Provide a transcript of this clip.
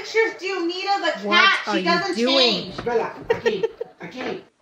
pictures do, Nita, the cat. What She doesn't change. Bella, aquí.